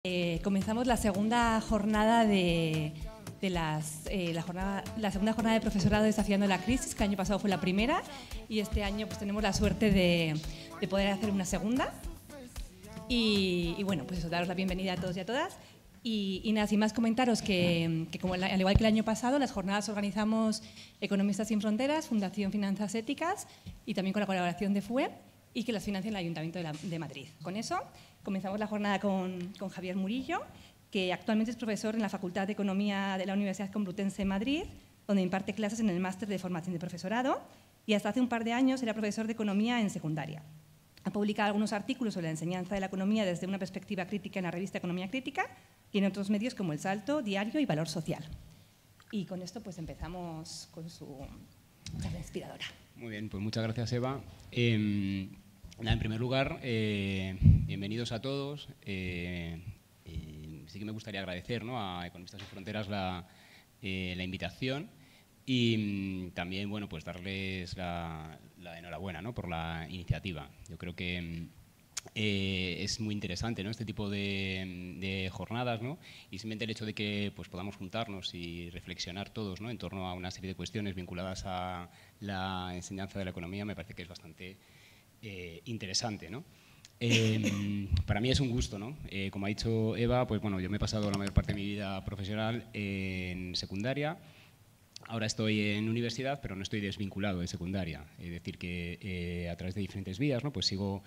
Comenzamos la segunda jornada la segunda jornada de profesorado desafiando la crisis, que el año pasado fue la primera y este año pues tenemos la suerte de poder hacer una segunda. Y bueno, pues eso, daros la bienvenida a todos y a todas. Y nada, sin más comentaros que como al igual que el año pasado, las jornadas organizamos Economistas Sin Fronteras, Fundación Finanzas Éticas y también con la colaboración de FUE, y que las financia el Ayuntamiento de Madrid. Con eso comenzamos la jornada con Javier Murillo, que actualmente es profesor en la Facultad de Economía de la Universidad Complutense de Madrid, donde imparte clases en el Máster de Formación de Profesorado, y hasta hace un par de años era profesor de Economía en secundaria. Ha publicado algunos artículos sobre la enseñanza de la economía desde una perspectiva crítica en la revista Economía Crítica y en otros medios como El Salto, Diario y Valor Social. Y con esto pues empezamos con su charla inspiradora. Muy bien, pues muchas gracias, Eva. En primer lugar, bienvenidos a todos. Sí que me gustaría agradecer, ¿no?, a Economistas Sin Fronteras la invitación y también, bueno, pues darles la enhorabuena, ¿no?, por la iniciativa. Yo creo que es muy interesante, ¿no?, este tipo de jornadas, ¿no?, y simplemente el hecho de que pues, podamos juntarnos y reflexionar todos, ¿no?, en torno a una serie de cuestiones vinculadas a la enseñanza de la economía me parece que es bastante interesante, ¿no? Para mí es un gusto, ¿no? Como ha dicho Eva, pues bueno, yo me he pasado la mayor parte de mi vida profesional en secundaria. Ahora estoy en universidad, pero no estoy desvinculado de secundaria. Es decir, que a través de diferentes vías, ¿no?, pues sigo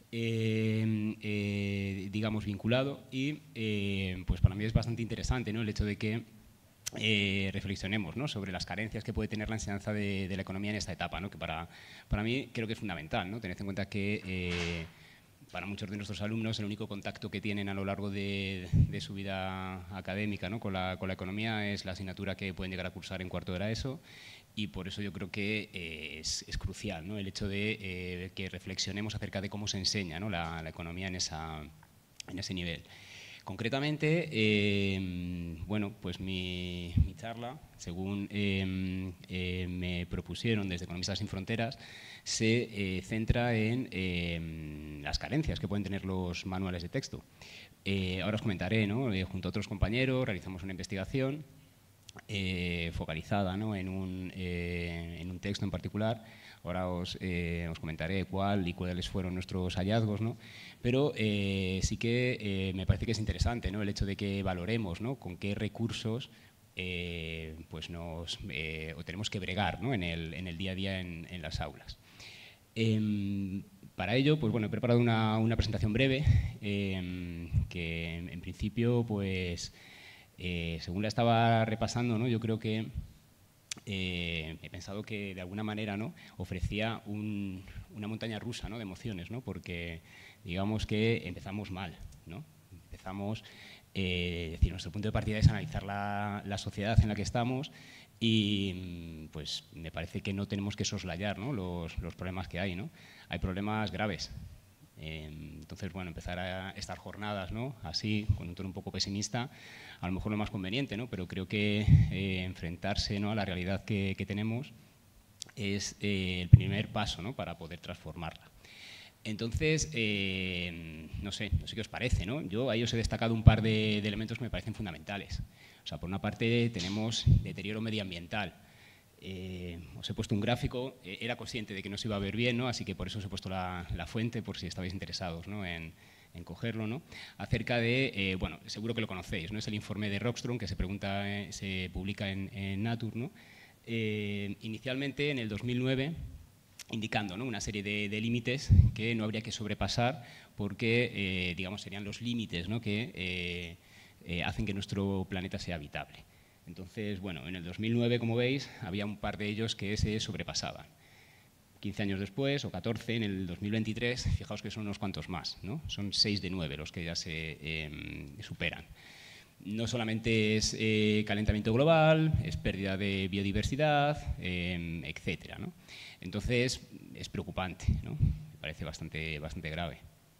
digamos, vinculado y pues para mí es bastante interesante, ¿no?, el hecho de que reflexionemos, ¿no?, sobre las carencias que puede tener la enseñanza de la economía en esta etapa, ¿no?, que para mí creo que es fundamental, ¿no?, tened en cuenta que para muchos de nuestros alumnos el único contacto que tienen a lo largo de su vida académica, ¿no?, con la economía es la asignatura que pueden llegar a cursar en cuarto de la ESO. Y por eso yo creo que es crucial, ¿no?, el hecho de que reflexionemos acerca de cómo se enseña, ¿no?, la economía en ese nivel. Concretamente, bueno, pues mi charla, según me propusieron desde Economistas Sin Fronteras, se centra en las carencias que pueden tener los manuales de texto. Ahora os comentaré, ¿no?, junto a otros compañeros realizamos una investigación focalizada, ¿no?, en un texto en particular. Ahora os comentaré cuál y cuáles fueron nuestros hallazgos, ¿no? Pero sí que me parece que es interesante, ¿no?, el hecho de que valoremos, ¿no?, con qué recursos pues o tenemos que bregar, ¿no?, en el día a día en las aulas. Para ello, pues bueno, he preparado una presentación breve que en principio, pues según la estaba repasando, ¿no?, yo creo que he pensado que de alguna manera, ¿no?, ofrecía una montaña rusa, ¿no?, de emociones, ¿no?, porque digamos que empezamos mal, ¿no? Empezamos, es decir, nuestro punto de partida es analizar la sociedad en la que estamos y pues me parece que no tenemos que soslayar, ¿no?, los problemas que hay, ¿no? Hay problemas graves. Entonces, bueno, empezar a estas jornadas, ¿no?, así, con un tono un poco pesimista, a lo mejor lo más conveniente, ¿no?, pero creo que enfrentarse, ¿no?, a la realidad que tenemos es el primer paso, ¿no?, para poder transformarla. Entonces, no sé qué os parece, ¿no? Yo ahí os he destacado un par de elementos que me parecen fundamentales. O sea, por una parte tenemos deterioro medioambiental. Os he puesto un gráfico, era consciente de que no se iba a ver bien, ¿no?, así que por eso os he puesto la fuente, por si estabais interesados, ¿no?, en cogerlo, ¿no?, acerca de, bueno, seguro que lo conocéis, ¿no?, es el informe de Rockström que se publica en Nature, ¿no?, inicialmente en el 2009, indicando, ¿no?, una serie de límites que no habría que sobrepasar porque, digamos, serían los límites, ¿no?, que hacen que nuestro planeta sea habitable. Entonces, bueno, en el 2009, como veis, había un par de ellos que se sobrepasaban. 15 años después, o 14, en el 2023, fijaos que son unos cuantos más, ¿no? Son 6 de 9 los que ya se superan. No solamente es calentamiento global, es pérdida de biodiversidad, etcétera, ¿no? Entonces, es preocupante, ¿no? Me parece bastante grave.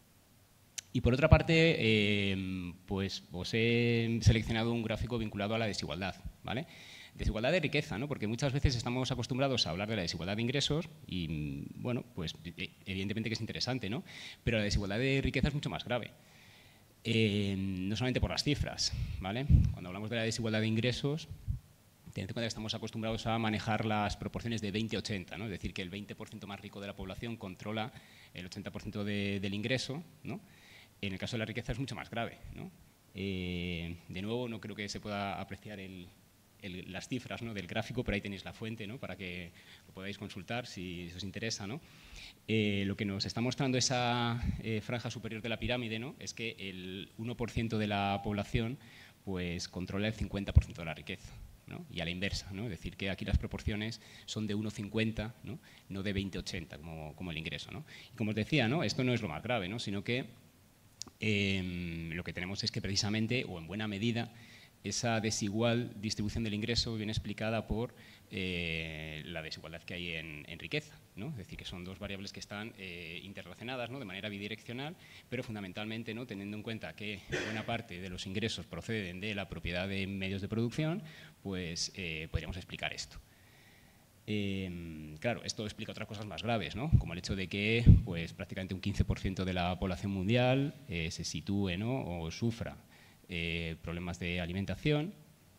Y por otra parte, pues os he seleccionado un gráfico vinculado a la desigualdad, ¿vale? Desigualdad de riqueza, ¿no? Porque muchas veces estamos acostumbrados a hablar de la desigualdad de ingresos y, bueno, pues evidentemente que es interesante, ¿no? Pero la desigualdad de riqueza es mucho más grave. No solamente por las cifras, ¿vale? Cuando hablamos de la desigualdad de ingresos, tened en cuenta que estamos acostumbrados a manejar las proporciones de 20-80, ¿no? Es decir, que el 20% más rico de la población controla el 80% del ingreso, ¿no? En el caso de la riqueza es mucho más grave, ¿no? De nuevo, no creo que se pueda apreciar las cifras, ¿no?, del gráfico, pero ahí tenéis la fuente, ¿no?, para que lo podáis consultar si os interesa, ¿no? Lo que nos está mostrando esa franja superior de la pirámide, ¿no?, es que el 1% de la población pues, controla el 50% de la riqueza, ¿no? Y a la inversa, ¿no? Es decir, que aquí las proporciones son de 1,50, no de 20-80 como el ingreso, ¿no? Y como os decía, ¿no?, esto no es lo más grave, ¿no?, sino que lo que tenemos es que precisamente, o en buena medida, esa desigual distribución del ingreso viene explicada por la desigualdad que hay en riqueza, ¿no? Es decir, que son dos variables que están interrelacionadas, ¿no?, de manera bidireccional, pero fundamentalmente, ¿no?, teniendo en cuenta que buena parte de los ingresos proceden de la propiedad de medios de producción, pues podríamos explicar esto. Claro, esto explica otras cosas más graves, ¿no?, como el hecho de que pues, prácticamente un 15% de la población mundial se sitúe, ¿no?, o sufra problemas de alimentación.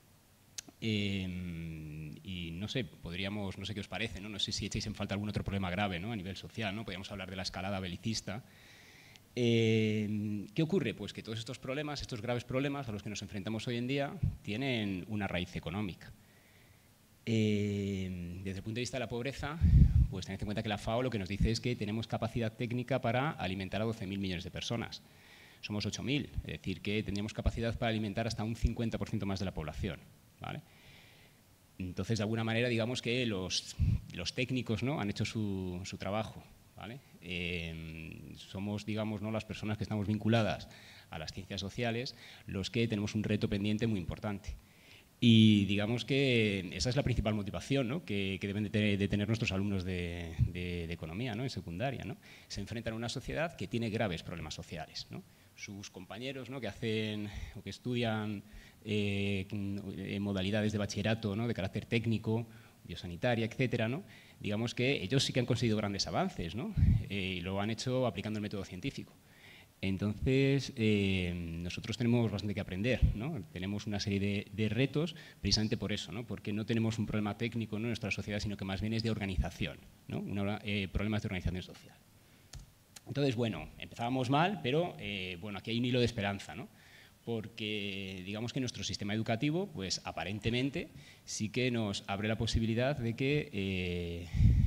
Y no sé, no sé qué os parece, ¿no? No sé si echáis en falta algún otro problema grave, ¿no?, a nivel social, ¿no? Podríamos hablar de la escalada belicista. ¿Qué ocurre? Pues que todos estos problemas, estos graves problemas a los que nos enfrentamos hoy en día, tienen una raíz económica. Desde el punto de vista de la pobreza, pues tened en cuenta que la FAO lo que nos dice es que tenemos capacidad técnica para alimentar a 12.000 millones de personas. Somos 8.000, es decir, que tendríamos capacidad para alimentar hasta un 50% más de la población, ¿vale? Entonces, de alguna manera, digamos que los técnicos, ¿no?, han hecho su trabajo, ¿vale? Somos, digamos, ¿no?, las personas que estamos vinculadas a las ciencias sociales los que tenemos un reto pendiente muy importante. Y digamos que esa es la principal motivación, ¿no?, que deben de tener nuestros alumnos de economía, ¿no?, en secundaria, ¿no? Se enfrentan a una sociedad que tiene graves problemas sociales, ¿no? Sus compañeros, ¿no?, que hacen o que estudian en modalidades de bachillerato, ¿no?, de carácter técnico, biosanitaria, etcétera, ¿no?, digamos que ellos sí que han conseguido grandes avances, ¿no?, y lo han hecho aplicando el método científico. Entonces, nosotros tenemos bastante que aprender, ¿no? Tenemos una serie de retos precisamente por eso, ¿no?, porque no tenemos un problema técnico, ¿no?, en nuestra sociedad, sino que más bien es de organización, ¿no?, problemas de organización social. Entonces, bueno, empezábamos mal, pero bueno, aquí hay un hilo de esperanza, ¿no?, porque digamos que nuestro sistema educativo, pues aparentemente sí que nos abre la posibilidad de que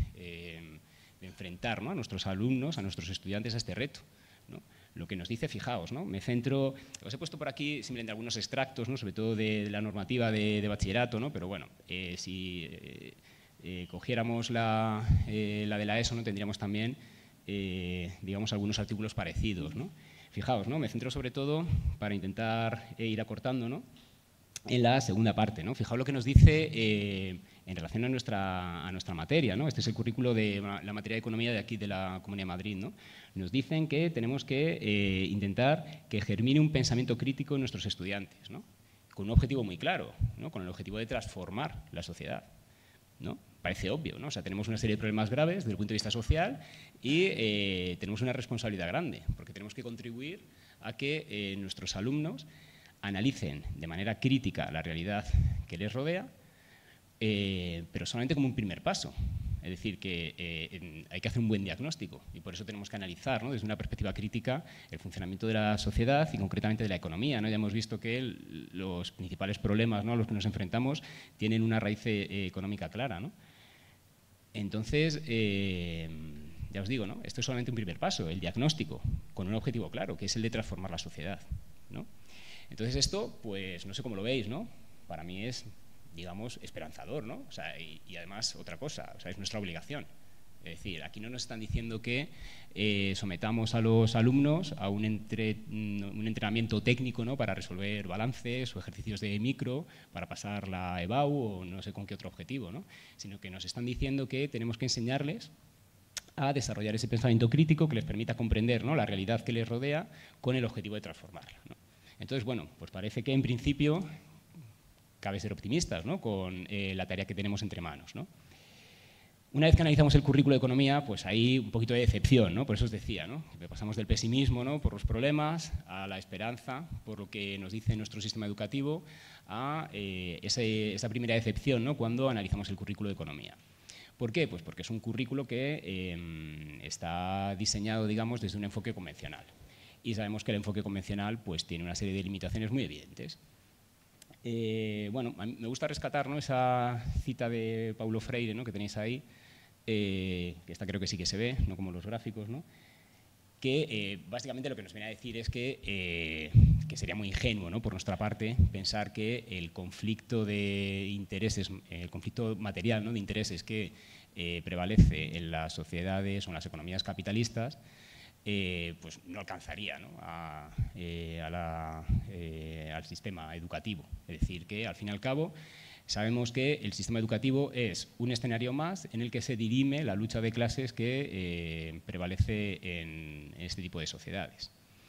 de enfrentar, ¿no?, a nuestros alumnos, a nuestros estudiantes a este reto, ¿no? Lo que nos dice, fijaos, ¿no?, os he puesto por aquí simplemente algunos extractos, ¿no?, sobre todo de la normativa de bachillerato, ¿no?, pero bueno, si cogiéramos la de la ESO, ¿no?, tendríamos también digamos, algunos artículos parecidos, ¿no? Fijaos, ¿no?, me centro sobre todo para intentar ir acortando, ¿no?, en la segunda parte, ¿no? Fijaos lo que nos dice en relación a nuestra materia, ¿no? Este es el currículo de la materia de economía de aquí de la Comunidad de Madrid, ¿no? Nos dicen que tenemos que intentar que germine un pensamiento crítico en nuestros estudiantes, ¿no?, con un objetivo muy claro, ¿no?, con el objetivo de transformar la sociedad, ¿no? Parece obvio, ¿no? O sea, tenemos una serie de problemas graves desde el punto de vista social y tenemos una responsabilidad grande, porque tenemos que contribuir a que nuestros alumnos analicen de manera crítica la realidad que les rodea, pero solamente como un primer paso. Es decir, que hay que hacer un buen diagnóstico y por eso tenemos que analizar, ¿no?, desde una perspectiva crítica el funcionamiento de la sociedad y concretamente de la economía, ¿no? Ya hemos visto que los principales problemas, ¿no?, a los que nos enfrentamos tienen una raíz económica clara, ¿no? Entonces, ya os digo, ¿no?, esto es solamente un primer paso, el diagnóstico, con un objetivo claro, que es el de transformar la sociedad, ¿no? Entonces esto, pues no sé cómo lo veis, ¿no? Para mí es, digamos, esperanzador, ¿no? O sea, y además otra cosa, o sea, es nuestra obligación. Es decir, aquí no nos están diciendo que sometamos a los alumnos a un entrenamiento técnico, ¿no?, para resolver balances o ejercicios de micro, para pasar la EBAU o no sé con qué otro objetivo, ¿no?, sino que nos están diciendo que tenemos que enseñarles a desarrollar ese pensamiento crítico que les permita comprender, ¿no?, la realidad que les rodea con el objetivo de transformarla, ¿no? Entonces, bueno, pues parece que en principio cabe ser optimistas, ¿no?, con la tarea que tenemos entre manos, ¿no? Una vez que analizamos el currículo de economía, pues hay un poquito de decepción, ¿no? Por eso os decía, ¿no? Que pasamos del pesimismo, ¿no?, por los problemas, a la esperanza por lo que nos dice nuestro sistema educativo, a esa primera decepción, ¿no?, cuando analizamos el currículo de economía. ¿Por qué? Pues porque es un currículo que está diseñado, digamos, desde un enfoque convencional. Y sabemos que el enfoque convencional pues, tiene una serie de limitaciones muy evidentes. Bueno, a mí me gusta rescatar, ¿no?, esa cita de Paulo Freire, ¿no?, que tenéis ahí, que esta creo que sí que se ve, no como los gráficos, ¿no?, que básicamente lo que nos viene a decir es que sería muy ingenuo, ¿no?, por nuestra parte pensar que el conflicto de intereses, el conflicto material, ¿no?, de intereses que prevalece en las sociedades o en las economías capitalistas, pues no alcanzaría, ¿no?, al sistema educativo. Es decir, que al fin y al cabo sabemos que el sistema educativo es un escenario más en el que se dirime la lucha de clases que prevalece en este tipo de sociedades.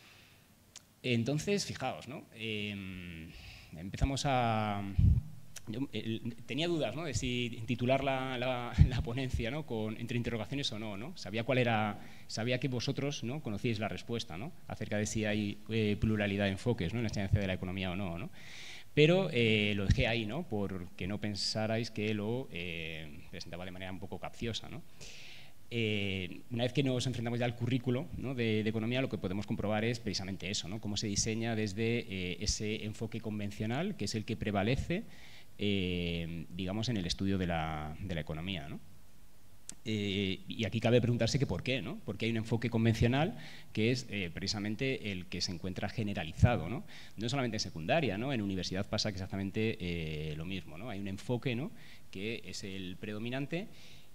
Entonces, fijaos, ¿no?, empezamos a... Yo tenía dudas, ¿no?, de si titular la ponencia, ¿no?, entre interrogaciones o no, ¿no? Sabía que vosotros, ¿no?, conocíais la respuesta, ¿no?, acerca de si hay pluralidad de enfoques, ¿no?, en la enseñanza de la economía o no, ¿no? Pero lo dejé ahí, ¿no?, porque no pensarais que lo presentaba de manera un poco capciosa, ¿no? Una vez que nos enfrentamos ya al currículo, ¿no?, de economía, lo que podemos comprobar es precisamente eso, ¿no?, cómo se diseña desde ese enfoque convencional, que es el que prevalece, digamos, en el estudio de la economía, ¿no? Y aquí cabe preguntarse que por qué, ¿no? Porque hay un enfoque convencional que es precisamente el que se encuentra generalizado, ¿no? No solamente en secundaria, ¿no? En universidad pasa exactamente lo mismo, ¿no? Hay un enfoque, ¿no?, que es el predominante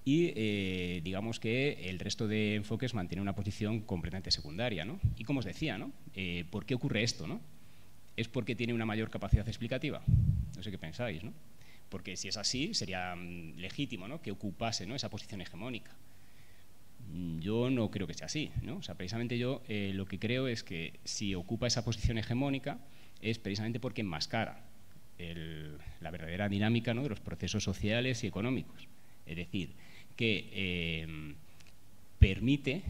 y digamos que el resto de enfoques mantiene una posición completamente secundaria, ¿no? Y como os decía, ¿no?, ¿por qué ocurre esto, no? ¿Es porque tiene una mayor capacidad explicativa? No sé qué pensáis, ¿no? Porque si es así, sería legítimo, ¿no?, que ocupase, ¿no?, esa posición hegemónica. Yo no creo que sea así, ¿no? O sea, precisamente yo lo que creo es que si ocupa esa posición hegemónica es precisamente porque enmascara la verdadera dinámica, ¿no?, de los procesos sociales y económicos. Es decir, que permite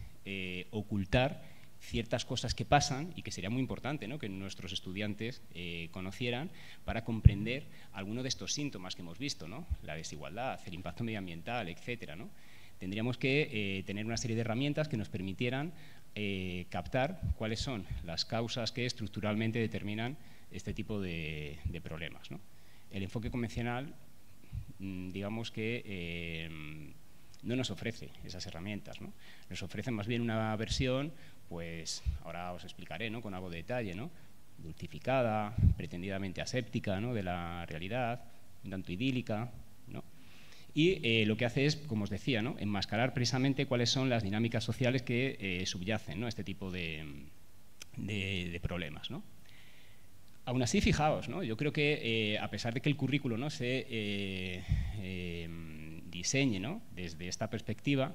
ocultar ciertas cosas que pasan y que sería muy importante, ¿no?, que nuestros estudiantes conocieran para comprender alguno de estos síntomas que hemos visto, ¿no?, la desigualdad, el impacto medioambiental, etcétera, ¿no? Tendríamos que tener una serie de herramientas que nos permitieran captar cuáles son las causas que estructuralmente determinan este tipo de problemas, ¿no? El enfoque convencional, digamos que no nos ofrece esas herramientas, ¿no? Nos ofrece más bien una versión, pues ahora os explicaré, ¿no?, con algo de detalle, ¿no?, dulcificada, pretendidamente aséptica, ¿no?, de la realidad, un tanto idílica, ¿no? Y lo que hace es, como os decía, ¿no?, enmascarar precisamente cuáles son las dinámicas sociales que subyacen, ¿no?, a este tipo de problemas, ¿no? Aún así, fijaos, ¿no?, yo creo que a pesar de que el currículo, ¿no?, se diseñe, ¿no?, desde esta perspectiva,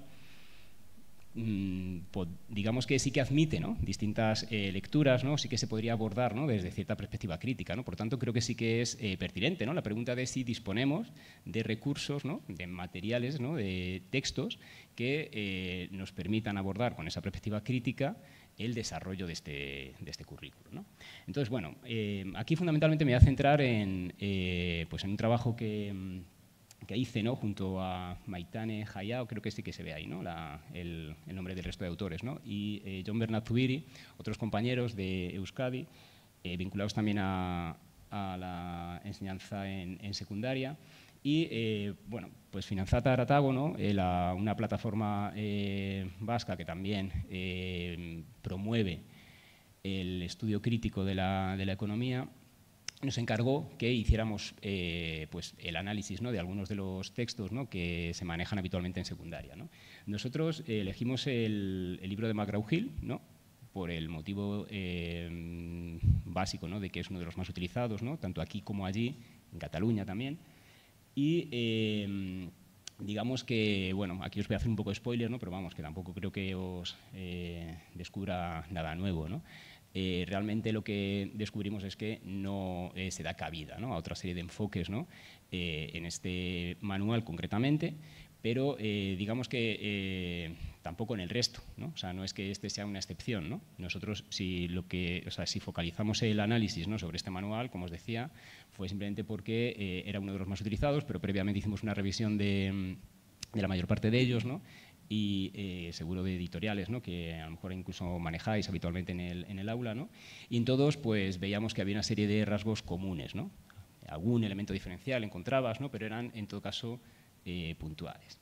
digamos que sí que admite, ¿no?, distintas lecturas, ¿no?, sí que se podría abordar, ¿no?, desde cierta perspectiva crítica, ¿no? Por tanto, creo que sí que es pertinente, ¿no?, la pregunta de si disponemos de recursos, ¿no?, de materiales, ¿no?, de textos que nos permitan abordar con esa perspectiva crítica el desarrollo de este currículo, ¿no? Entonces, bueno, aquí fundamentalmente me voy a centrar en un trabajo que hice, ¿no?, junto a Maitane Hayao, creo que sí que se ve ahí, ¿no?, el nombre del resto de autores, ¿no?, y Jon Bernat Zubiri, otros compañeros de Euskadi, vinculados también a la enseñanza en secundaria. Y, bueno, pues Finanzata Aratago, ¿no?, una plataforma vasca que también promueve el estudio crítico de la economía, nos encargó que hiciéramos pues el análisis, ¿no?, de algunos de los textos, ¿no?, que se manejan habitualmente en secundaria, ¿no? Nosotros elegimos el libro de McGraw-Hill, ¿no?, por el motivo básico, ¿no?, de que es uno de los más utilizados, ¿no?, tanto aquí como allí, en Cataluña también. Y digamos que, bueno, aquí os voy a hacer un poco de spoiler, ¿no?, pero vamos, que tampoco creo que os descubra nada nuevo, ¿no? Realmente lo que descubrimos es que no se da cabida, ¿no?, a otra serie de enfoques, ¿no?, en este manual concretamente, pero digamos que tampoco en el resto, ¿no? O sea, no es que este sea una excepción, ¿no? Nosotros, si focalizamos el análisis, ¿no?, sobre este manual, como os decía, fue simplemente porque era uno de los más utilizados, pero previamente hicimos una revisión de la mayor parte de ellos, ¿no?, y seguro de editoriales, ¿no?, que a lo mejor incluso manejáis habitualmente en el aula, ¿no? Y en todos pues veíamos que había una serie de rasgos comunes, ¿no? Algún elemento diferencial encontrabas, ¿no?, pero eran en todo caso puntuales.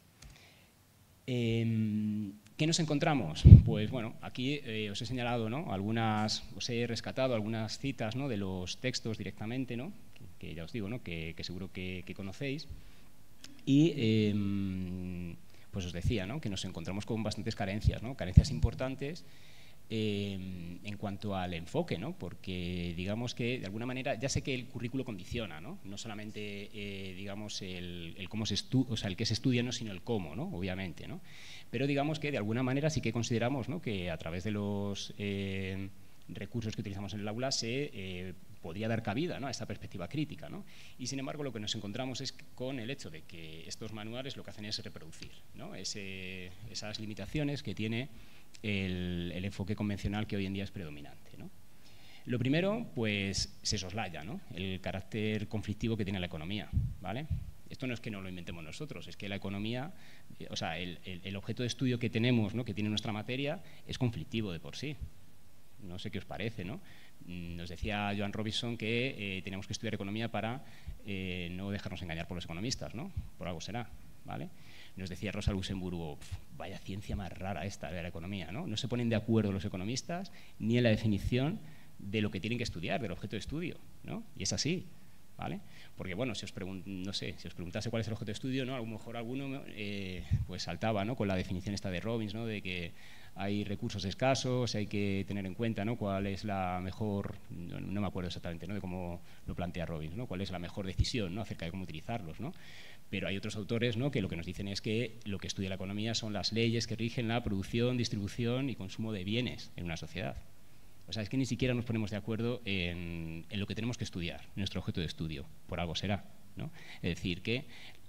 ¿Qué nos encontramos? Pues bueno, aquí os he señalado, ¿no?, os he rescatado algunas citas, ¿no?, de los textos directamente, ¿no?, que ya os digo, ¿no?, que seguro que conocéis. Y pues os decía, ¿no?, que nos encontramos con bastantes carencias, ¿no?, carencias importantes en cuanto al enfoque, ¿no?, porque digamos que de alguna manera ya sé que el currículo condiciona, ¿no?, no solamente digamos el cómo se estudia, o sea, el que se estudia, no, sino el cómo, ¿no?, obviamente, ¿no? Pero digamos que de alguna manera sí que consideramos, ¿no?, que a través de los recursos que utilizamos en el aula se podría dar cabida, ¿no?, a esta perspectiva crítica, ¿no? Y sin embargo lo que nos encontramos es con el hecho de que estos manuales lo que hacen es reproducir, ¿no?, esas limitaciones que tiene el enfoque convencional que hoy en día es predominante, ¿no? Lo primero, pues se soslaya, ¿no?, el carácter conflictivo que tiene la economía, ¿vale? Esto no es que no lo inventemos nosotros, es que la economía, o sea, el objeto de estudio que tenemos, ¿no?, que tiene nuestra materia, es conflictivo de por sí. No sé qué os parece, ¿no? Nos decía Joan Robinson que teníamos que estudiar economía para no dejarnos engañar por los economistas, ¿no? Por algo será, ¿vale? Nos decía Rosa Luxemburgo, vaya ciencia más rara esta de la economía, ¿no? No se ponen de acuerdo los economistas ni en la definición de lo que tienen que estudiar, del objeto de estudio, ¿no? Y es así, ¿vale? Porque, bueno, no sé, si os preguntase cuál es el objeto de estudio, ¿no?, a lo mejor alguno pues saltaba, ¿no?, con la definición esta de Robbins, ¿no?, de que hay recursos escasos, hay que tener en cuenta, ¿no?, cuál es la mejor, no me acuerdo exactamente, ¿no?, de cómo lo plantea Robbins, ¿no?, cuál es la mejor decisión, ¿no?, acerca de cómo utilizarlos, ¿no? Pero hay otros autores, ¿no?, que lo que nos dicen es que lo que estudia la economía son las leyes que rigen la producción, distribución y consumo de bienes en una sociedad. O sea, es que ni siquiera nos ponemos de acuerdo en lo que tenemos que estudiar, nuestro objeto de estudio, por algo será, ¿no? Es decir, que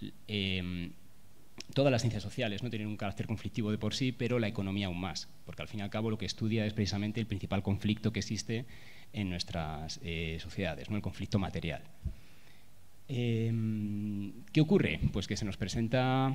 todas las ciencias sociales no tienen un carácter conflictivo de por sí, pero la economía aún más, porque al fin y al cabo lo que estudia es precisamente el principal conflicto que existe en nuestras sociedades, ¿no?, el conflicto material. ¿Qué ocurre? Pues que se nos presenta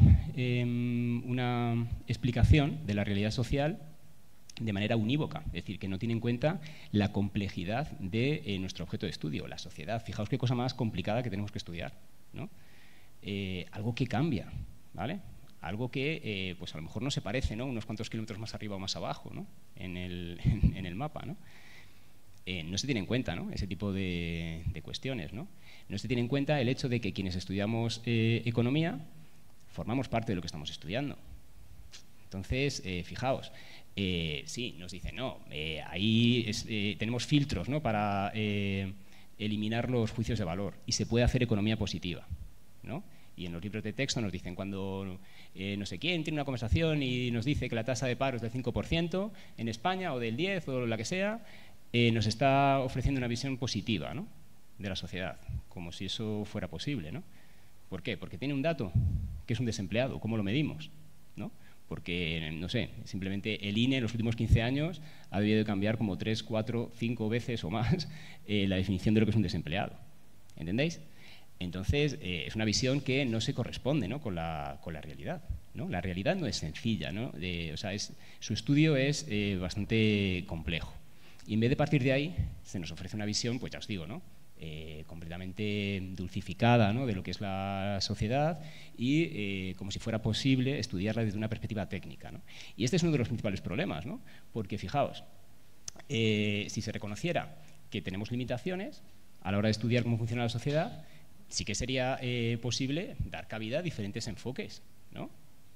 una explicación de la realidad social de manera unívoca, es decir, que no tiene en cuenta la complejidad de nuestro objeto de estudio, la sociedad. Fijaos qué cosa más complicada que tenemos que estudiar, ¿no? Algo que cambia, ¿vale? Algo que pues a lo mejor no se parece, ¿no?, unos cuantos kilómetros más arriba o más abajo, ¿no?, en el mapa, ¿no? No se tiene en cuenta, ¿no?, ese tipo de cuestiones, ¿no? No se tiene en cuenta el hecho de que quienes estudiamos economía formamos parte de lo que estamos estudiando. Entonces, fijaos, sí, nos dicen, no, ahí tenemos filtros, ¿no?, para eliminar los juicios de valor y se puede hacer economía positiva, ¿no? Y en los libros de texto nos dicen, cuando no sé quién tiene una conversación y nos dice que la tasa de paro es del 5% en España o del 10% o la que sea, nos está ofreciendo una visión positiva, ¿no?, de la sociedad, como si eso fuera posible, ¿no? ¿Por qué? Porque tiene un dato, que es un desempleado. ¿Cómo lo medimos?, ¿no? Porque, no sé, simplemente el INE en los últimos 15 años ha debido de cambiar como 3, 4, 5 veces o más la definición de lo que es un desempleado. ¿Entendéis? Entonces, es una visión que no se corresponde, ¿no?, con la realidad, ¿no? La realidad no es sencilla, ¿no? O sea, su estudio es bastante complejo. Y en vez de partir de ahí, se nos ofrece una visión, pues ya os digo, ¿no?, completamente dulcificada, ¿no?, de lo que es la sociedad y como si fuera posible estudiarla desde una perspectiva técnica, ¿no? Y este es uno de los principales problemas, ¿no? Porque fijaos, si se reconociera que tenemos limitaciones a la hora de estudiar cómo funciona la sociedad, sí que sería posible dar cabida a diferentes enfoques, ¿no?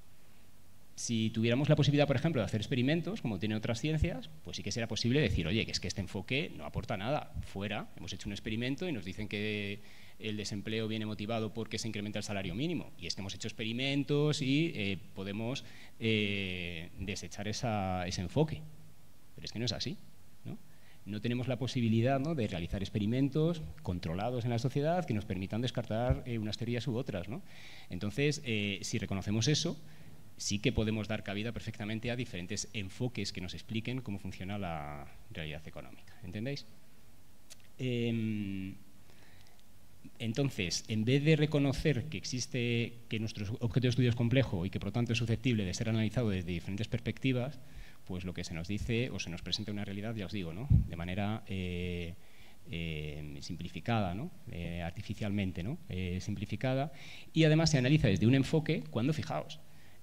Si tuviéramos la posibilidad, por ejemplo, de hacer experimentos, como tienen otras ciencias, pues sí que sería posible decir, oye, que es que este enfoque no aporta nada. Fuera, hemos hecho un experimento y nos dicen que el desempleo viene motivado porque se incrementa el salario mínimo. Y es que hemos hecho experimentos y podemos desechar ese enfoque. Pero es que no es así, ¿no? no tenemos la posibilidad, ¿no?, de realizar experimentos controlados en la sociedad que nos permitan descartar unas teorías u otras, ¿no? Entonces, si reconocemos eso, sí que podemos dar cabida perfectamente a diferentes enfoques que nos expliquen cómo funciona la realidad económica. ¿Entendéis? Entonces, en vez de reconocer que nuestro objeto de estudio es complejo y que por lo tanto es susceptible de ser analizado desde diferentes perspectivas, pues lo que se nos dice o se nos presenta una realidad, ya os digo, ¿no?, de manera simplificada, ¿no?, artificialmente, ¿no?, simplificada, y además se analiza desde un enfoque cuando, fijaos,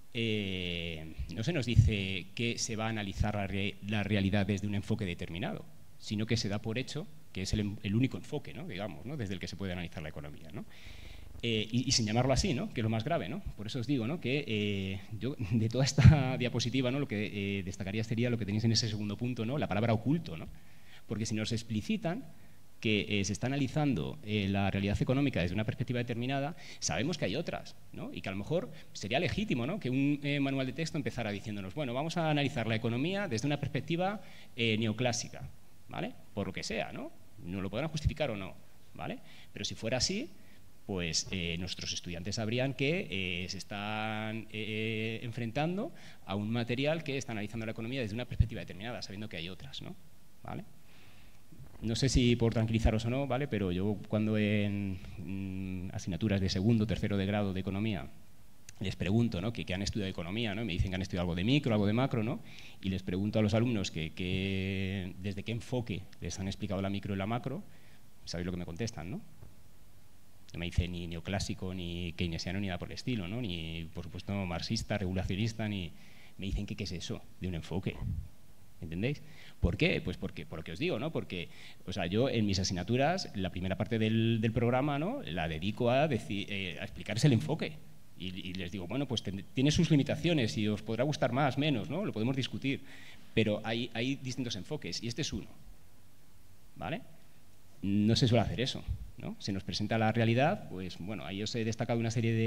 no se nos dice que se va a analizar la realidad desde un enfoque determinado, sino que se da por hecho que es el único enfoque, ¿no?, digamos, ¿no?, desde el que se puede analizar la economía, ¿no? Y sin llamarlo así, ¿no?, que es lo más grave, ¿no? Por eso os digo, ¿no?, que yo de toda esta diapositiva, ¿no?, lo que destacaría sería lo que tenéis en ese segundo punto, ¿no?, la palabra oculto, ¿no? Porque si nos explicitan que se está analizando la realidad económica desde una perspectiva determinada, sabemos que hay otras, ¿no? Y que a lo mejor sería legítimo, ¿no?, que un manual de texto empezara diciéndonos, bueno, vamos a analizar la economía desde una perspectiva neoclásica, ¿vale? Por lo que sea, ¿no? No lo podrán justificar o no, ¿vale? Pero si fuera así, pues nuestros estudiantes sabrían que se están enfrentando a un material que está analizando la economía desde una perspectiva determinada, sabiendo que hay otras, ¿no? ¿Vale? No sé si por tranquilizaros o no, ¿vale? Pero yo cuando en asignaturas de segundo o tercero de grado de economía les pregunto, ¿no?, que han estudiado economía, ¿no?, y me dicen que han estudiado algo de micro, algo de macro, ¿no?, y les pregunto a los alumnos que desde qué enfoque les han explicado la micro y la macro, ¿sabéis lo que me contestan, no? No me dice ni neoclásico, ni keynesiano, ni nada por el estilo, ¿no?, ni, por supuesto, marxista, regulacionista, ni... Me dicen que qué es eso de un enfoque. ¿Entendéis? ¿Por qué? Pues por lo que os digo, ¿no? Porque, o sea, yo en mis asignaturas, la primera parte del programa, ¿no?, la dedico a explicarles el enfoque. Y les digo, bueno, pues tiene sus limitaciones y os podrá gustar más, menos, ¿no? Lo podemos discutir. Pero hay distintos enfoques y este es uno, ¿vale? No se suele hacer eso, ¿no? Se nos presenta la realidad, pues bueno, ahí os he destacado una serie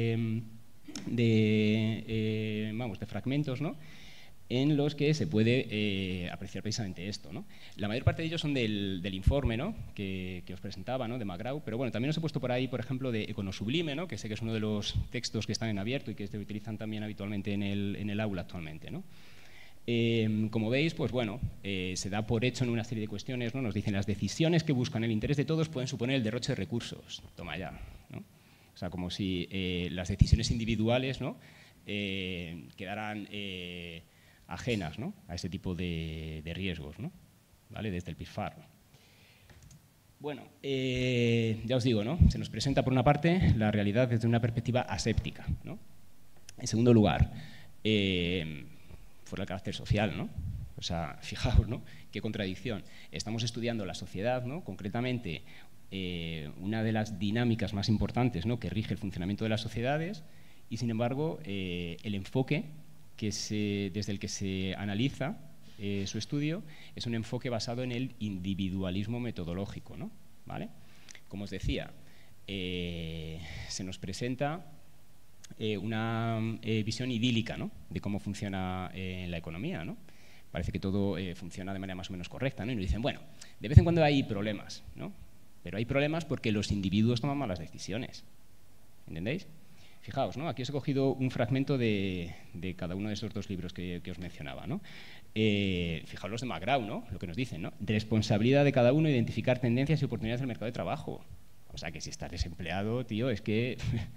de fragmentos, ¿no?, en los que se puede apreciar precisamente esto, ¿no? La mayor parte de ellos son del informe, ¿no?, que os presentaba, ¿no?, de McGraw, pero bueno, también os he puesto por ahí, por ejemplo, de Econosublime, ¿no?, que sé que es uno de los textos que están en abierto y que se utilizan también habitualmente en el aula actualmente, ¿no? Como veis, pues bueno, se da por hecho en una serie de cuestiones, ¿no? Nos dicen las decisiones que buscan el interés de todos pueden suponer el derroche de recursos. Toma ya, ¿no? O sea, como si las decisiones individuales, ¿no?, quedaran ajenas, ¿no?, a ese tipo de riesgos, ¿no? ¿Vale? Desde el pilfarro. Bueno, ya os digo, ¿no?, se nos presenta por una parte la realidad desde una perspectiva aséptica, ¿no? En segundo lugar, fuera el carácter social, ¿no? O sea, fijaos, ¿no?, qué contradicción. Estamos estudiando la sociedad, ¿no?, concretamente una de las dinámicas más importantes, ¿no?, que rige el funcionamiento de las sociedades, y sin embargo el enfoque desde el que se analiza su estudio es un enfoque basado en el individualismo metodológico, ¿no? ¿Vale? Como os decía, se nos presenta una visión idílica, ¿no?, de cómo funciona la economía, ¿no? Parece que todo funciona de manera más o menos correcta, ¿no? Y nos dicen, bueno, de vez en cuando hay problemas, ¿no? Pero hay problemas porque los individuos toman malas decisiones. ¿Entendéis? Fijaos, ¿no?, aquí os he cogido un fragmento de cada uno de esos dos libros que os mencionaba, ¿no? Fijaos los de McGraw, ¿no?, lo que nos dicen, ¿no? Responsabilidad de cada uno identificar tendencias y oportunidades del mercado de trabajo. O sea, que si estás desempleado, tío, es que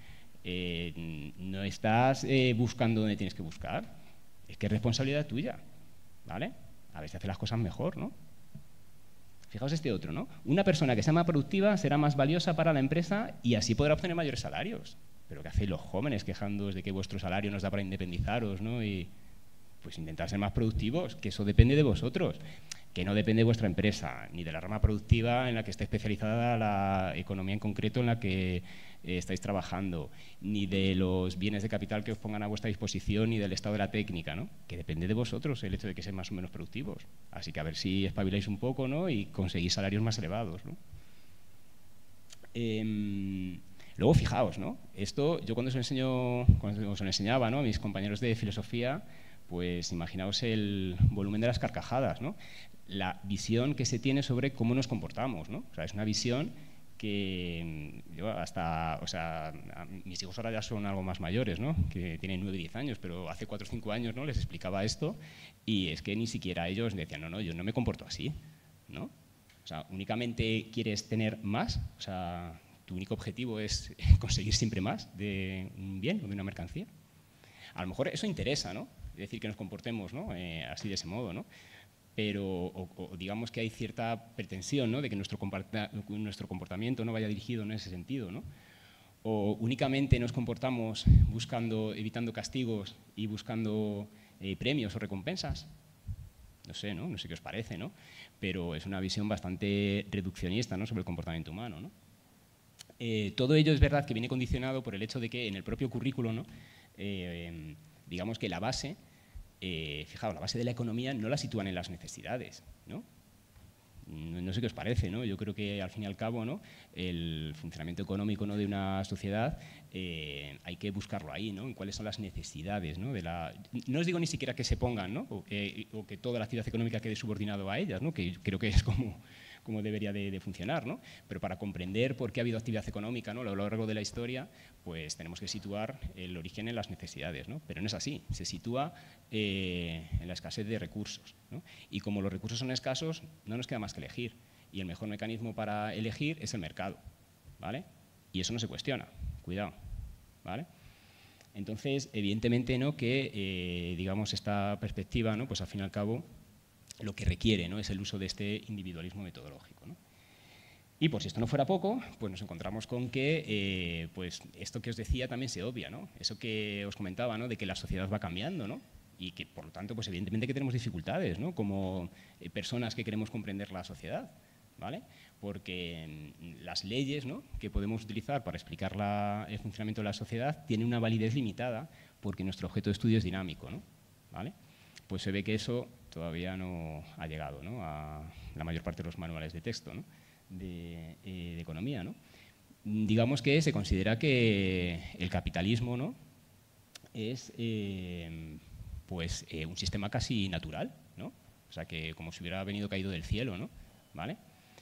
no estás buscando donde tienes que buscar. Es que es responsabilidad tuya, ¿vale? A ver si hace las cosas mejor, ¿no? Fijaos este otro, ¿no? Una persona que sea más productiva será más valiosa para la empresa y así podrá obtener mayores salarios. Pero ¿qué hacéis los jóvenes quejándoos de que vuestro salario nos da para independizaros, ¿no? Y pues intentar ser más productivos, que eso depende de vosotros, que no depende de vuestra empresa, ni de la rama productiva en la que esté especializada la economía en concreto en la que estáis trabajando, ni de los bienes de capital que os pongan a vuestra disposición, ni del estado de la técnica, ¿no? Que depende de vosotros el hecho de que sean más o menos productivos. Así que a ver si espabiláis un poco, ¿no?, y conseguís salarios más elevados, ¿no? Luego, fijaos, ¿no? Esto, yo cuando os lo enseñaba, ¿no?, a mis compañeros de filosofía, pues imaginaos el volumen de las carcajadas, ¿no? La visión que se tiene sobre cómo nos comportamos, ¿no? O sea, es una visión que yo hasta, o sea, mis hijos ahora ya son algo más mayores, ¿no? Que tienen 9 y 10 años, pero hace 4 o 5 años, ¿no? Les explicaba esto y es que ni siquiera ellos decían, no, yo no me comporto así, ¿no? O sea, únicamente quieres tener más, o sea, tu único objetivo es conseguir siempre más de un bien o de una mercancía. A lo mejor eso interesa, ¿no? Es decir, que nos comportemos, ¿no? Así de ese modo, ¿no? Pero o digamos que hay cierta pretensión, ¿no? De que nuestro comportamiento no vaya dirigido en ese sentido, ¿no? O únicamente nos comportamos evitando castigos y buscando premios o recompensas. No sé, ¿no? No sé qué os parece, ¿no? Pero es una visión bastante reduccionista, ¿no? Sobre el comportamiento humano, ¿no? Todo ello es verdad que viene condicionado por el hecho de que en el propio currículo, ¿no? Digamos que la base, fijaos, la base de la economía no la sitúan en las necesidades, ¿no? No sé qué os parece, ¿no? Yo creo que al fin y al cabo, ¿no? El funcionamiento económico, ¿no? De una sociedad hay que buscarlo ahí, ¿no? En cuáles son las necesidades, ¿no? No os digo ni siquiera que se pongan, ¿no? O que toda la actividad económica quede subordinado a ellas, ¿no? Que creo que es como debería de funcionar, ¿no? Pero para comprender por qué ha habido actividad económica, ¿no? A lo largo de la historia, pues tenemos que situar el origen en las necesidades, ¿no? Pero no es así, se sitúa en la escasez de recursos, ¿no? Y como los recursos son escasos, no nos queda más que elegir. Y el mejor mecanismo para elegir es el mercado, ¿vale? Y eso no se cuestiona, cuidado, ¿vale? Entonces, evidentemente, ¿no? Que, digamos, esta perspectiva, ¿no? Pues al fin y al cabo, lo que requiere, ¿no? Es el uso de este individualismo metodológico, ¿no? Y por si esto no fuera poco, pues nos encontramos con que pues esto que os decía también se obvia, ¿no? Eso que os comentaba, ¿no? De que la sociedad va cambiando, ¿no? Y que por lo tanto, pues evidentemente que tenemos dificultades, ¿no? Como personas que queremos comprender la sociedad, ¿vale? Porque las leyes, ¿no? Que podemos utilizar para explicar el funcionamiento de la sociedad tienen una validez limitada porque nuestro objeto de estudio es dinámico, ¿no? ¿Vale? Pues se ve que eso todavía no ha llegado, ¿no? A la mayor parte de los manuales de texto, ¿no? de economía, ¿no? Digamos que se considera que el capitalismo, ¿no? Es pues un sistema casi natural, ¿no? O sea, que como si hubiera venido caído del cielo, ¿no? ¿Vale?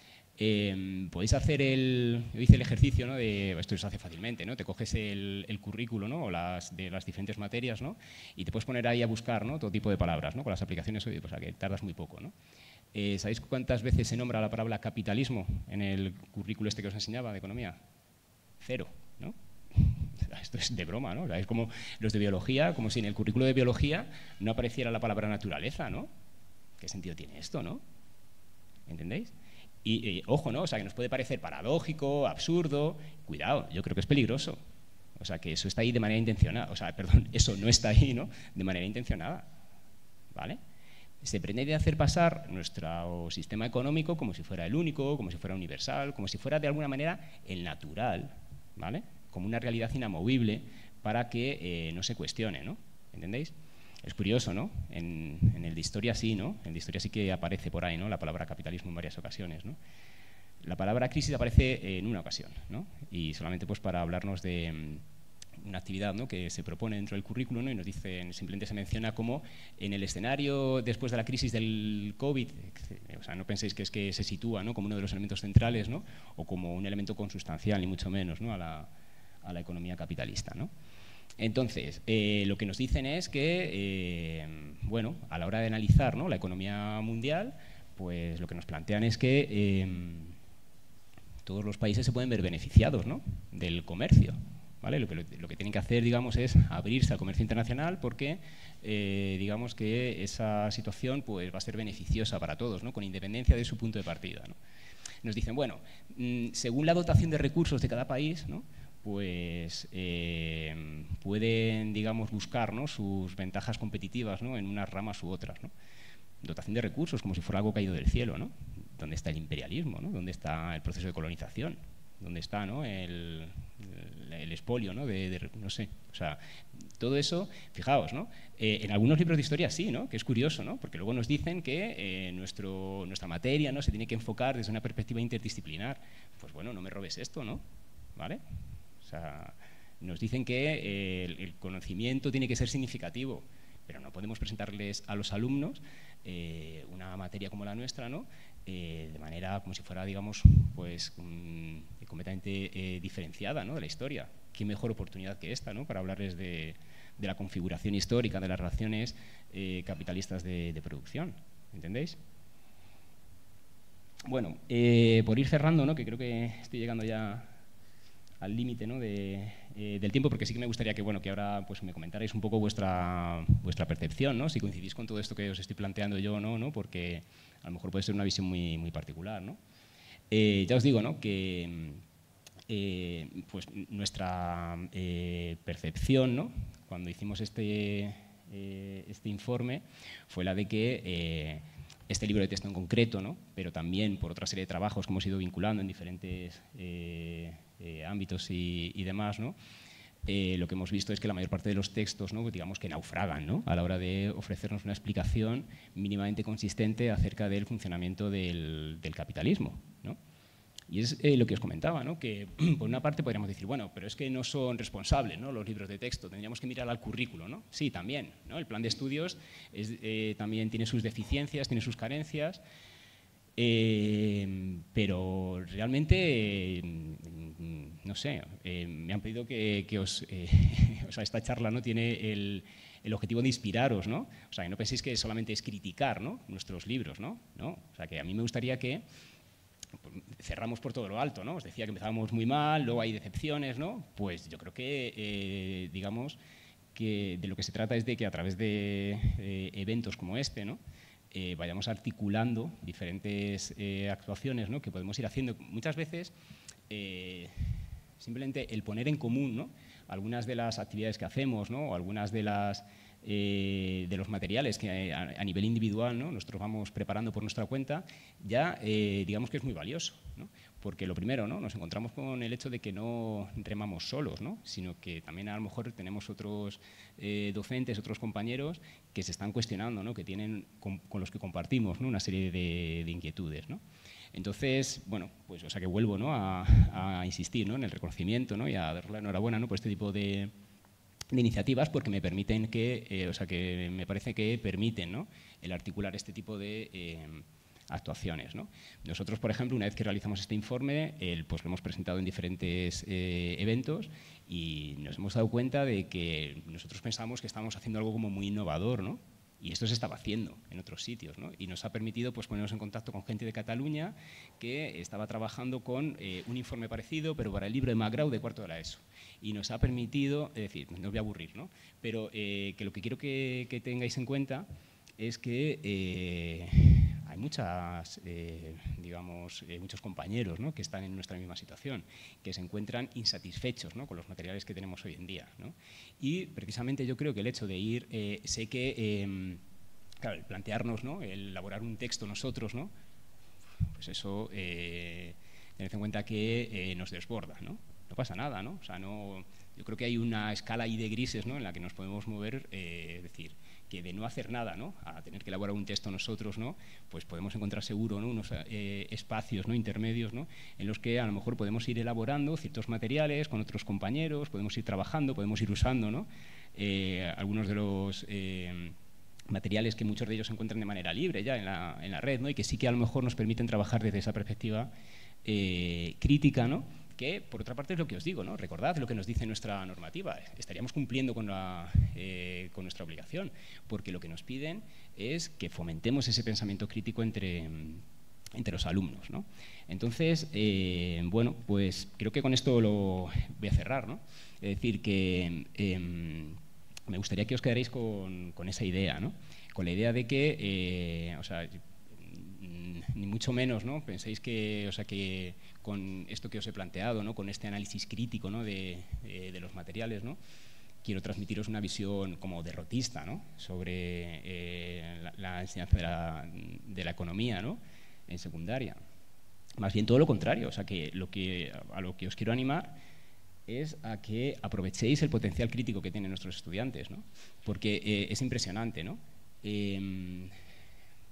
Podéis hacer yo hice el ejercicio, ¿no? Esto se hace fácilmente, ¿no? Te coges el currículo, ¿no? O de las diferentes materias, ¿no? Y te puedes poner ahí a buscar, ¿no? Todo tipo de palabras, ¿no? Con las aplicaciones, o sea, que tardas muy poco, ¿no? ¿Sabéis cuántas veces se nombra la palabra capitalismo en el currículo este que os enseñaba de economía? 0, ¿no? Esto es de broma, ¿no? O sea, es como los de biología, como si en el currículo de biología no apareciera la palabra naturaleza, ¿no? ¿Qué sentido tiene esto, no? ¿Entendéis? Y ojo, ¿no? O sea, que nos puede parecer paradójico, absurdo. Cuidado, yo creo que es peligroso. O sea, que eso está ahí de manera intencionada. O sea, perdón, eso no está ahí, ¿no? De manera intencionada. ¿Vale? Se pretende hacer pasar nuestro sistema económico como si fuera el único, como si fuera universal, como si fuera de alguna manera el natural, ¿vale? Como una realidad inamovible para que no se cuestione, ¿no? ¿Entendéis? Es curioso, ¿no? En el de historia sí, ¿no? En el de historia sí que aparece por ahí, ¿no? La palabra capitalismo en varias ocasiones, ¿no? La palabra crisis aparece en una ocasión, ¿no? Y solamente pues para hablarnos de una actividad, ¿no? Que se propone dentro del currículo, ¿no? Y nos dicen, simplemente se menciona como en el escenario después de la crisis del COVID, o sea, no penséis que es que se sitúa, ¿no? Como uno de los elementos centrales, ¿no? O como un elemento consustancial, ni mucho menos, ¿no? a la economía capitalista, ¿no? Entonces, lo que nos dicen es que, bueno, a la hora de analizar, ¿no? La economía mundial, pues lo que nos plantean es que todos los países se pueden ver beneficiados, ¿no? Del comercio, ¿vale? Lo que tienen que hacer, digamos, es abrirse al comercio internacional porque, digamos, que esa situación pues, va a ser beneficiosa para todos, ¿no? Con independencia de su punto de partida, ¿no? Nos dicen, bueno, según la dotación de recursos de cada país, ¿no? Pues pueden, digamos, buscar, ¿no? Sus ventajas competitivas, ¿no? En unas ramas u otras, ¿no? Dotación de recursos, como si fuera algo caído del cielo, ¿no? ¿Dónde está el imperialismo, ¿no? ¿Dónde está el proceso de colonización? ¿Dónde está, ¿no? el expolio, ¿no? No sé, o sea, todo eso, fijaos, ¿no? En algunos libros de historia sí, ¿no? Que es curioso, ¿no? Porque luego nos dicen que nuestra materia, ¿no? Se tiene que enfocar desde una perspectiva interdisciplinar. Pues bueno, no me robes esto, ¿no? ¿Vale? O sea, nos dicen que el conocimiento tiene que ser significativo, pero no podemos presentarles a los alumnos una materia como la nuestra, ¿no? De manera como si fuera, digamos, pues completamente diferenciada, ¿no?, de la historia. ¿Qué mejor oportunidad que esta, ¿no?, para hablarles de la configuración histórica de las relaciones capitalistas de producción? ¿Entendéis? Bueno, por ir cerrando, ¿no?, que creo que estoy llegando ya al límite, ¿no?, del tiempo, porque sí que me gustaría que, bueno, que ahora pues me comentarais un poco vuestra percepción, ¿no?, si coincidís con todo esto que os estoy planteando yo o no, ¿no?, porque a lo mejor puede ser una visión muy, muy particular, ¿no? Ya os digo, ¿no?, que pues nuestra percepción, ¿no?, cuando hicimos este informe fue la de que este libro de texto en concreto, ¿no?, pero también por otra serie de trabajos que hemos ido vinculando en diferentes ámbitos y demás, ¿no?, lo que hemos visto es que la mayor parte de los textos, ¿no?, digamos que naufragan, ¿no?, a la hora de ofrecernos una explicación mínimamente consistente acerca del funcionamiento del capitalismo, ¿no? Y es lo que os comentaba, ¿no?, que por una parte podríamos decir, bueno, pero es que no son responsables, ¿no?, los libros de texto, tendríamos que mirar al currículo, ¿no? Sí, también, ¿no? El plan de estudios también tiene sus deficiencias, tiene sus carencias, pero realmente, no sé, me han pedido que os... o sea, esta charla, ¿no?, tiene el objetivo de inspiraros, ¿no? O sea, que no penséis que solamente es criticar, ¿no?, nuestros libros, ¿no? ¿No? O sea, que a mí me gustaría que cerramos por todo lo alto, ¿no? Os decía que empezábamos muy mal, luego hay decepciones, ¿no? Pues yo creo que, digamos, que de lo que se trata es de que a través de eventos como este, ¿no?, vayamos articulando diferentes actuaciones, ¿no?, que podemos ir haciendo. Muchas veces, simplemente el poner en común, ¿no?, algunas de las actividades que hacemos, ¿no?, o algunas de los materiales que a nivel individual, ¿no?, nosotros vamos preparando por nuestra cuenta, ya digamos que es muy valioso, ¿no? Porque lo primero, ¿no?, nos encontramos con el hecho de que no remamos solos, ¿no?, sino que también a lo mejor tenemos otros docentes, otros compañeros que se están cuestionando, ¿no?, que tienen con los que compartimos, ¿no?, una serie de inquietudes, ¿no? Entonces, bueno, pues o sea que vuelvo, ¿no?, a insistir, ¿no?, en el reconocimiento, ¿no?, y a dar la enhorabuena, ¿no?, por este tipo de iniciativas, porque me permiten que, o sea, que me parece que permiten, ¿no?, el articular este tipo de actuaciones, ¿no? Nosotros, por ejemplo, una vez que realizamos este informe, pues lo hemos presentado en diferentes eventos y nos hemos dado cuenta de que nosotros pensamos que estábamos haciendo algo como muy innovador, ¿no? Y esto se estaba haciendo en otros sitios, ¿no? Y nos ha permitido pues, ponernos en contacto con gente de Cataluña que estaba trabajando con un informe parecido, pero para el libro de Magrau de cuarto de la ESO. Y nos ha permitido, es decir, no os voy a aburrir, ¿no?, pero que lo que quiero que tengáis en cuenta es que hay muchos compañeros, ¿no?, que están en nuestra misma situación, que se encuentran insatisfechos, ¿no?, con los materiales que tenemos hoy en día, ¿no? Y precisamente yo creo que el hecho de ir, sé que, claro, el plantearnos, ¿no?, el elaborar un texto nosotros, ¿no?, pues eso, tened en cuenta que nos desborda, ¿no? No pasa nada, ¿no? O sea, no, yo creo que hay una escala ahí de grises, ¿no?, en la que nos podemos mover, es decir, que de no hacer nada, ¿no?, a tener que elaborar un texto nosotros, ¿no?, pues podemos encontrar seguro, ¿no?, unos espacios, ¿no?, intermedios, ¿no?, en los que a lo mejor podemos ir elaborando ciertos materiales con otros compañeros, podemos ir trabajando, podemos ir usando, ¿no?, algunos de los materiales que muchos de ellos se encuentran de manera libre ya en la red, ¿no?, y que sí que a lo mejor nos permiten trabajar desde esa perspectiva crítica, ¿no?, que, por otra parte, es lo que os digo, ¿no? Recordad lo que nos dice nuestra normativa. Estaríamos cumpliendo con nuestra obligación, porque lo que nos piden es que fomentemos ese pensamiento crítico entre los alumnos, ¿no? Entonces, bueno, pues creo que con esto lo voy a cerrar, ¿no? Es decir, que me gustaría que os quedaréis con esa idea, ¿no? Con la idea de que, o sea, ni mucho menos, ¿no?, penséis que, o sea, que con esto que os he planteado, ¿no?, con este análisis crítico, ¿no?, de los materiales, ¿no?, quiero transmitiros una visión como derrotista, ¿no?, sobre la enseñanza de la economía, ¿no?, en secundaria. Más bien todo lo contrario, o sea, que a lo que os quiero animar es a que aprovechéis el potencial crítico que tienen nuestros estudiantes, ¿no?, porque es impresionante, ¿no?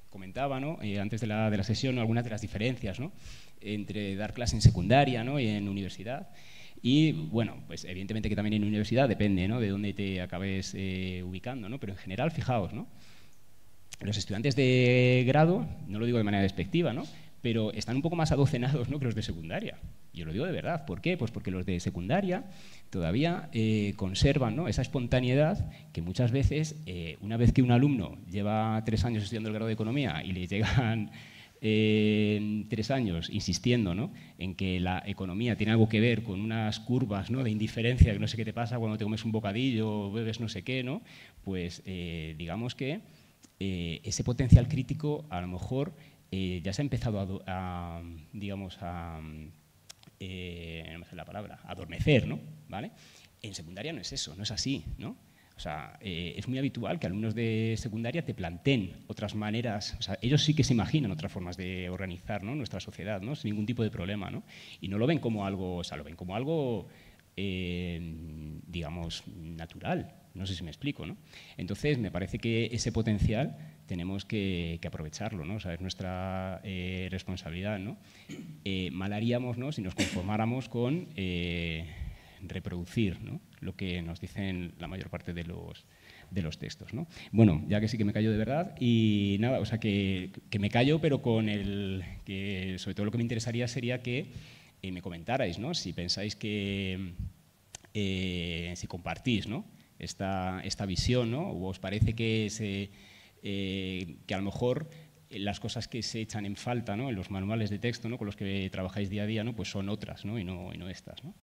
comentaba, ¿no? Antes de la sesión, ¿no? Algunas de las diferencias, ¿no? Entre dar clase en secundaria, ¿no? Y en universidad. Y, bueno, pues evidentemente que también en universidad depende, ¿no? De dónde te acabes ubicando, ¿no? Pero en general, fijaos, ¿no? Los estudiantes de grado, no lo digo de manera despectiva, ¿no? Pero están un poco más adocenados, ¿no? Que los de secundaria. Yo lo digo de verdad. ¿Por qué? Pues porque los de secundaria todavía conservan, ¿no? Esa espontaneidad que muchas veces, una vez que un alumno lleva 3 años estudiando el grado de Economía y le llegan 3 años insistiendo, ¿no? En que la economía tiene algo que ver con unas curvas, ¿no? De indiferencia, que no sé qué te pasa cuando te comes un bocadillo o bebes no sé qué, ¿no? Pues digamos que ese potencial crítico a lo mejor ya se ha empezado digamos, no me sé la palabra, adormecer, ¿no? ¿Vale? En secundaria no es eso, no es así, ¿no? O sea, es muy habitual que alumnos de secundaria te planteen otras maneras, o sea, ellos sí que se imaginan otras formas de organizar, ¿no? Nuestra sociedad, ¿no? Sin ningún tipo de problema, ¿no? Y no lo ven como algo, o sea, lo ven como algo, digamos, natural. No sé si me explico, ¿no? Entonces, me parece que ese potencial tenemos que aprovecharlo, ¿no? O sea, es nuestra responsabilidad, ¿no? Mal haríamos, ¿no? Si nos conformáramos con reproducir, ¿no? Lo que nos dicen la mayor parte de los textos, ¿no? Bueno, ya que sí que me callo de verdad y nada, o sea, que me callo, pero con que sobre todo lo que me interesaría sería que me comentarais, ¿no? Si pensáis que, si compartís, ¿no? Esta visión, ¿no? ¿O os parece que a lo mejor las cosas que se echan en falta, ¿no? En los manuales de texto, ¿no? Con los que trabajáis día a día, ¿no? Pues son otras, ¿no? Y no estas, ¿no?